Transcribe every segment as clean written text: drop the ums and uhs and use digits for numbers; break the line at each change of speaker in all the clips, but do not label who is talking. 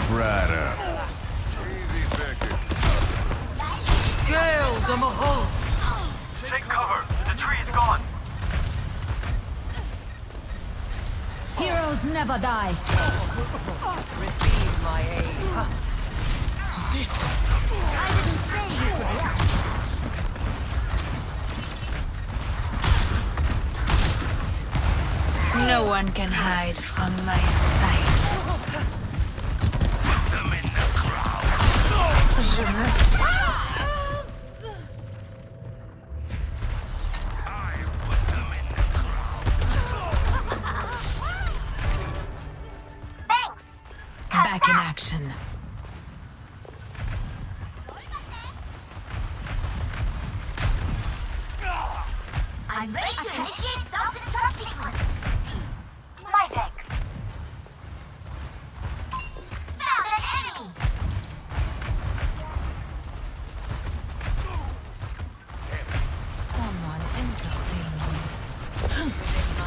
brighter.
Easy picker.
Gale the Mahal!
Take cover! The tree is gone!
Heroes never die.
Receive my aid. Zit!
I can say you react.
No one can hide from my sight.
Put them in the crowd!
Je me sens.
I put them in the crowd!
Back in action.
I'm ready to initiate self-destruct sequence. My thanks. Found an enemy!
Someone entertain me.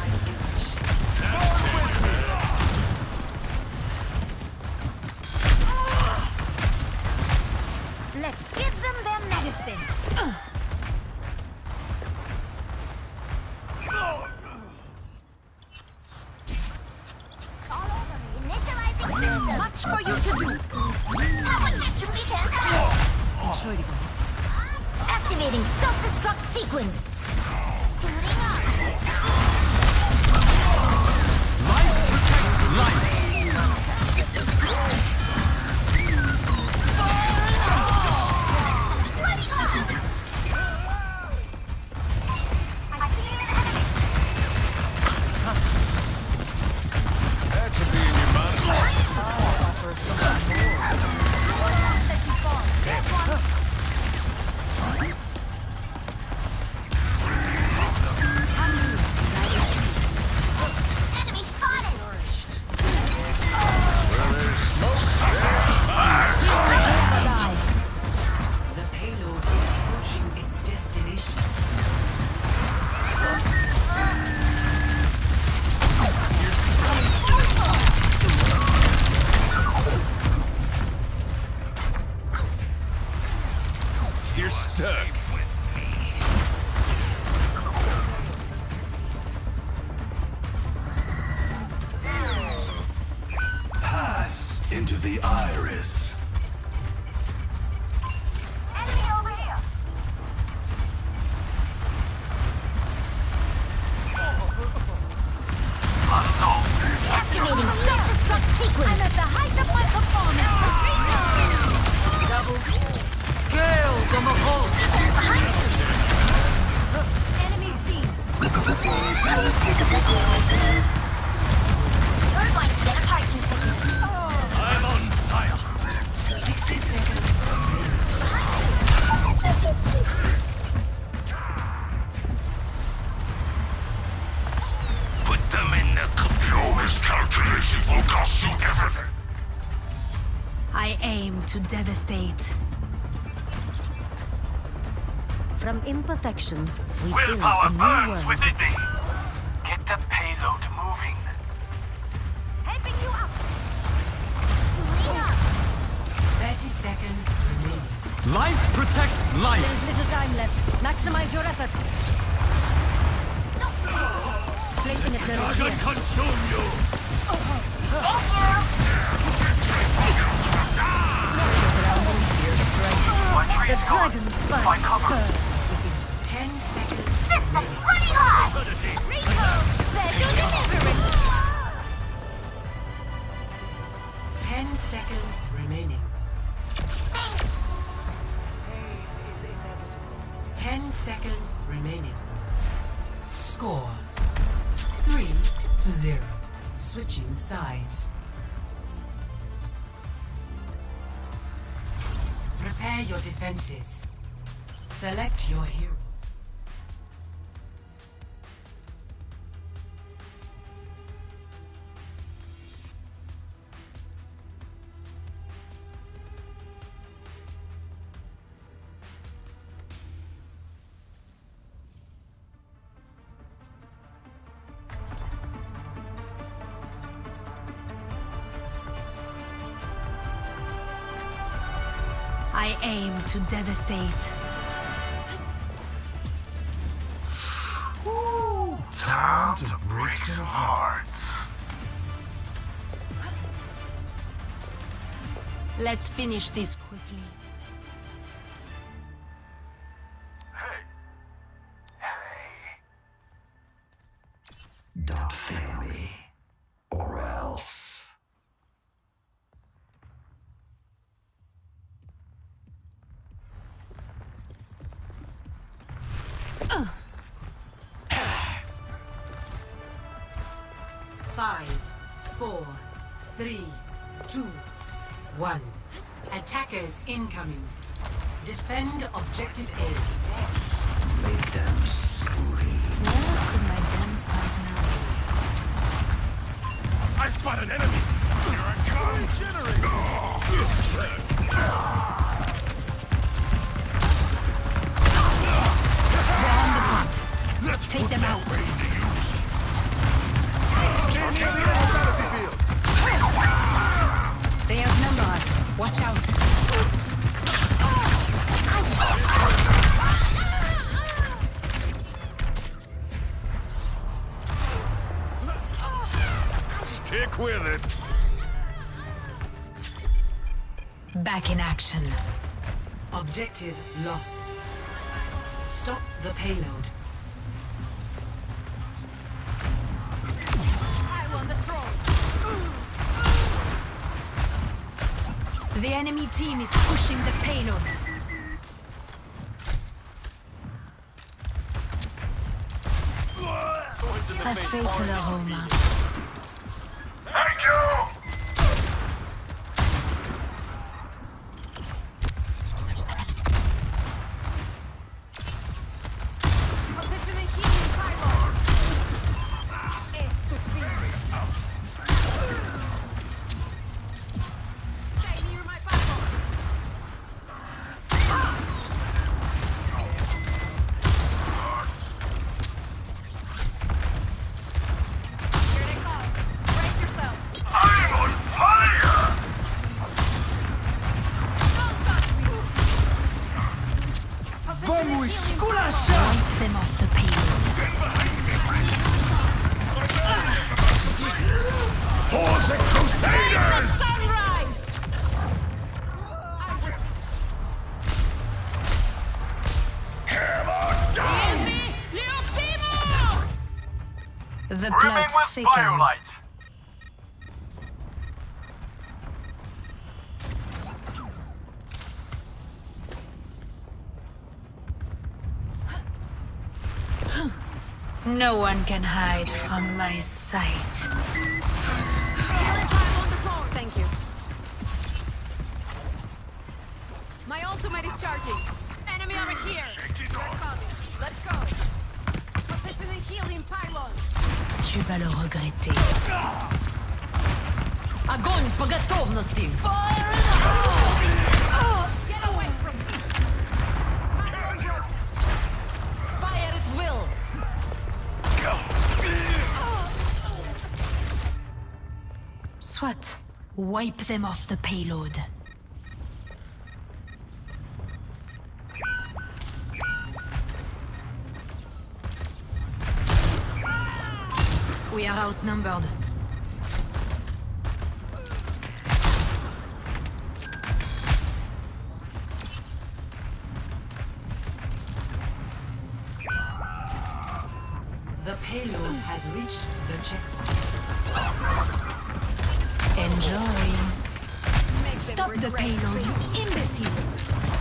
Let's give them their medicine.
All over me. Initializing this.
Much for you to do.
Activating self-destruct sequence. Booting up.
Life protects life.
That should be in your mind.
Offer something more.
Enemy spotted.
Well, there's smoke.
Never die.
The payload is approaching its destination.
You're stuck.
Pass into the iris.
Enemy over here.
Unknown.
Activating self-destruct sequence.
I'm at the height of my performance.
Double. Gale the Mahal!
Enemy seen.
We're going to get a parking ticket.
I'm on fire.
60 seconds.
Put them in the crowd. Your miscalculations will cost you everything.
I aim to devastate.
From imperfection, we build
Willpower
a new
burns
world.
within me. Get the payload moving.
Helping you up. Booting up.
30 seconds remaining.
Life protects life.
There's little time left. Maximize your efforts. Placing a turret here.
Consume you.
Thank you.
My tree
The
is gone.
dragon's
Find
blood
cover.
burns.
10 seconds.
Systems running hot. Recall. Special delivery.
10 seconds remaining. 10 seconds remaining. Score 3-0. Switching sides. Prepare your defenses. Select your hero.
I aim to devastate.
Time to break some hearts.
Let's finish this quickly.
Don't fail me, or else.
Five, 4, 3, 2, 1. Attackers incoming. Defend objective A.
Make them scream.
Where could my dance partner
I spot an enemy! Here I come! Generate!
They're on the point.
Let's
Take them out. They outnumber us. Watch out.
Stick with it!
Back in action.
Objective lost. Stop the payload.
The enemy team is pushing the payload. A fatal aroma.
Thank you! I'm on fire!
Wipe them off the payload.
For the Crusaders! Hammer down!
The plot thickens. No one can hide from my sight.
Thank you. My ultimate is charging. Enemy over here. Let's go. Positioning healing pylon.
Tu vas le regretter.
Огонь по готовности. Get away from me. Fire at will.
Soit. Wipe them off the payload. We are outnumbered.
The payload has reached the checkpoint.
Enjoy. Stop the payload, you imbeciles!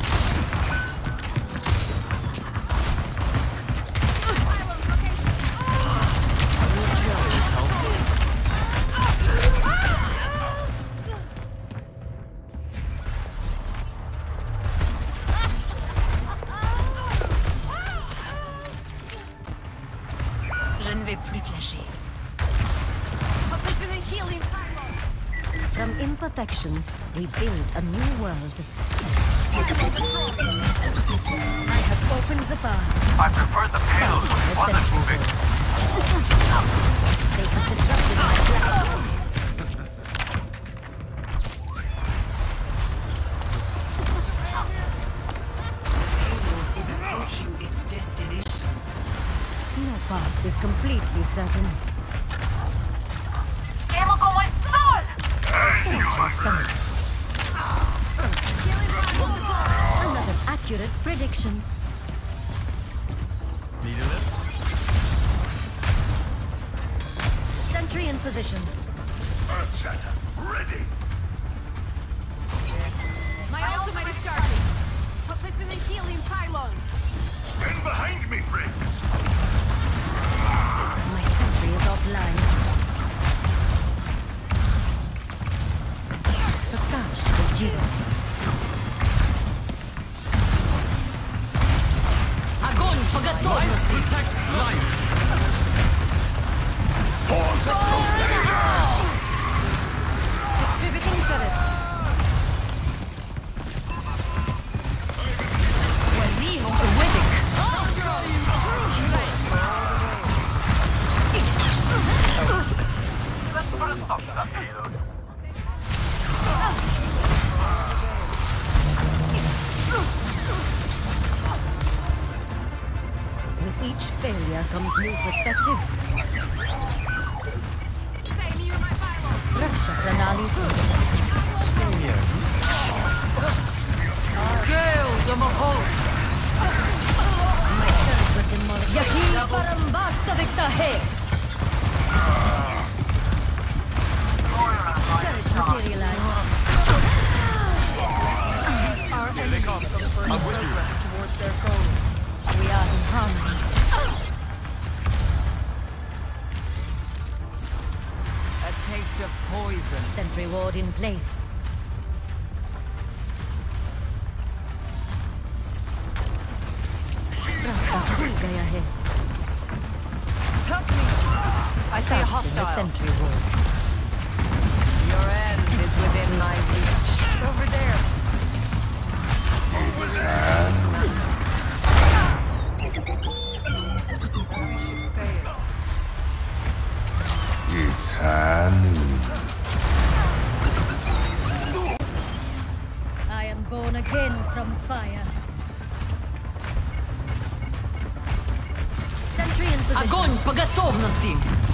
Je ne vais plus te lâcher.
Positioning healing pylon. From imperfection, we build a new world. I have opened the bar.
I prefer the payload when it wasn't moving.
They have disrupted my plan.
is completely certain.
Quemo como el sol.
Another accurate prediction.
Need a lift?
Sentry in position.
Earth Shatter, ready.
My ultimate is charging. Positioning healing pylon.
Stand behind me, friends.
My sentry is offline. Gosh, Symmetra.
Огонь по готовности!
Protects life!
For the Crusaders!
Distributing turrets.
Let's put a stop to that payload.
With each failure comes new perspective.
Stay near my pylon.
Raksha Pranalis.
Stay here.
My turret was demolished. Yahi Parambasta Viktahe. Turret materialized.
Here they come. I'm with you.
Towards their goal. We are in harmony.
A taste of poison.
Sentry ward in place. Rasta khul gaya hai.
Help me! I see a
In the
hostile.
sentry ward.
Your end is within my reach. Over there.
It's high noon.
I am born again from fire. Sentry in position.
Огонь по готовности!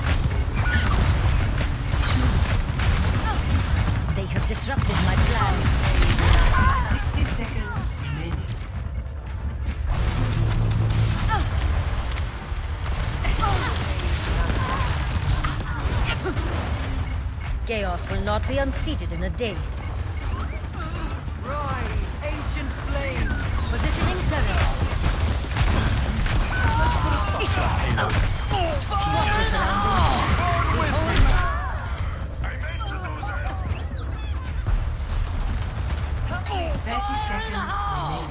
They have disrupted my plan.
60 seconds remaining.
Chaos will not be unseated in a day.
Rise, ancient flame!
Positioning turret.
Let's put a stop to that payload.
Watch your surroundings.
I meant to do that.
30 seconds remaining.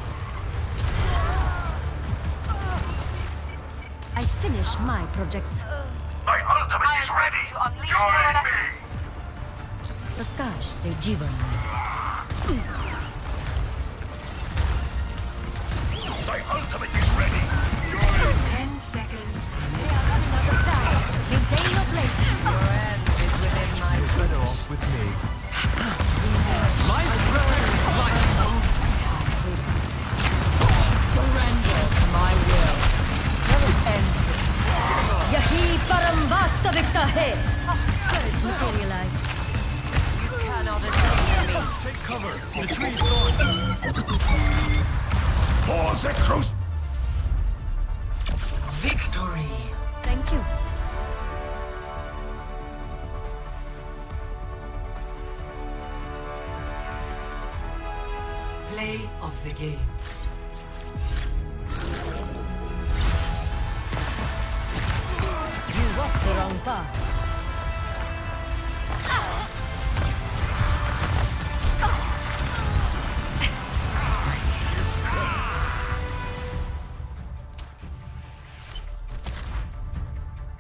I finish my projects.
My ultimate is ready. Join me.
Prakash se Jivan.
My ultimate is ready. Join me.
10 seconds.
Maintain your place.
Your end is within my reach.
Better off with me. Life protects life!
Surrender to my will. Let us end this.
Yahi Parambasta Viktahe. Turret materialized.
You cannot escape me.
Take cover! The tree's gone!
For the Crusaders!
Victory!
Thank you.
Play of the game.
You walked the wrong path.